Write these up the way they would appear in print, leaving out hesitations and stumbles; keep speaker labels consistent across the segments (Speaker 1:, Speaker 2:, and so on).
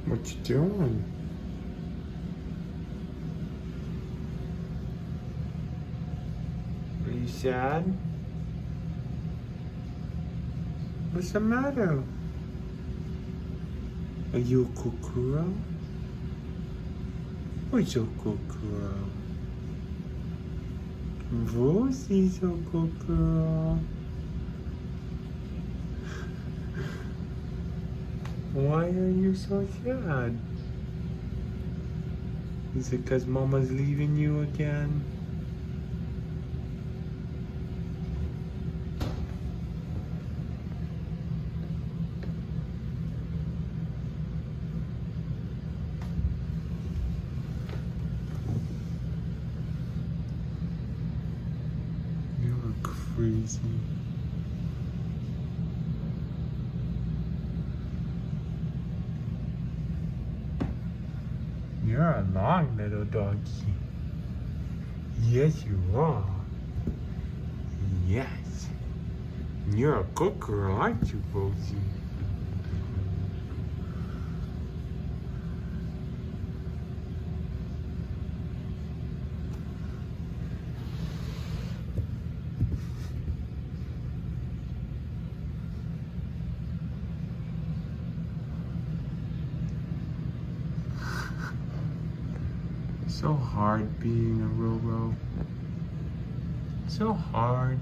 Speaker 1: What you doing? Are you sad? What's the matter? Are you a good girl? Who's a good girl? Rosie's a good girl. Why are you so sad? Is it because Mama's leaving you again? You're crazy. You're a long little doggy. Yes, you are. Yes. You're a good girl, aren't you, Rosie? So hard being a Roro. So hard.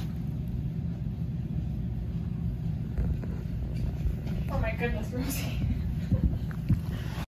Speaker 2: Oh my goodness, Rosie.